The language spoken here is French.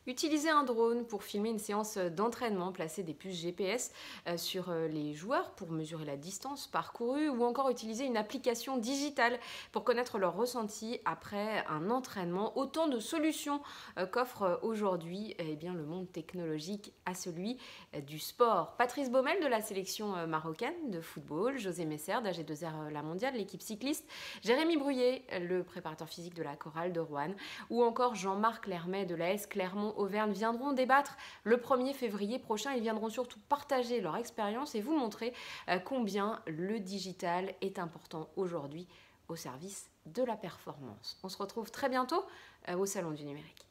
Utiliser un drone pour filmer une séance d'entraînement, placer des puces GPS sur les joueurs pour mesurer la distance parcourue ou encore utiliser une application digitale pour connaître leur ressenti après un entraînement. Autant de solutions qu'offre aujourd'hui le monde technologique à celui du sport. Patrice Baumel de la sélection marocaine de football, José Messer d'AG2R La Mondiale, l'équipe cycliste, Jérémy Bruyé, le préparateur physique de la Chorale de Roanne, ou encore Jean-Marc Lermet de l'AS Clermont-Auvergne viendront débattre le 1er février prochain. Ils viendront surtout partager leur expérience et vous montrer combien le digital est important aujourd'hui au service de la performance. On se retrouve très bientôt au Salon du Numérique.